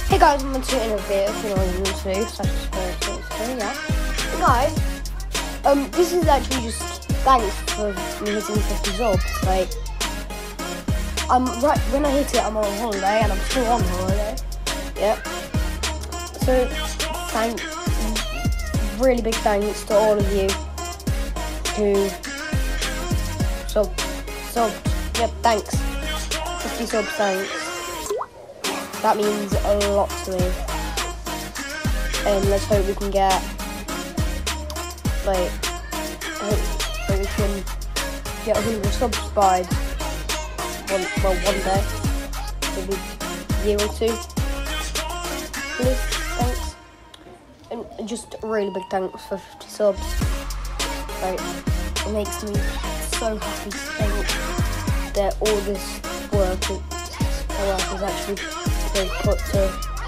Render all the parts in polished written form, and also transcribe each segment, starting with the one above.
Hey guys, I'm going to in a video for yeah. Hey guys, this is actually just thanks for me hitting 50 subs. Like, right when I hit it, I'm on holiday and I'm still on holiday. Yep. So, really big thanks to all of you who subbed. Yep, thanks. 50 subs, thanks. That means a lot to me. And let's hope we can get, like, we can get 100 subs by one day, maybe a year or two. Please, thanks. And just a really big thanks for 50 subs. Like, it makes me so happy to think that all this work is actually been put to,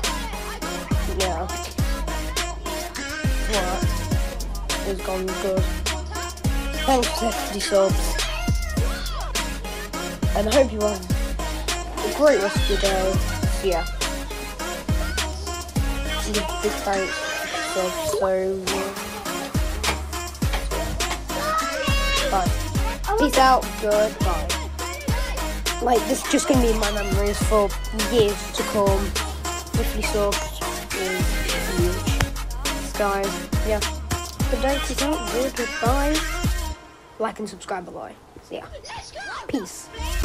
work has gone good. Thanks for 50 subs. And I hope you have a great rest of your day. So yeah. Big thanks for 50 subs. Bye. Peace out. Goodbye. Like, this is just going to be in my memories for years to come. 50 subs is huge. Guys, yeah. Good day, peace out, goodbye. Like and subscribe below. So yeah. Peace.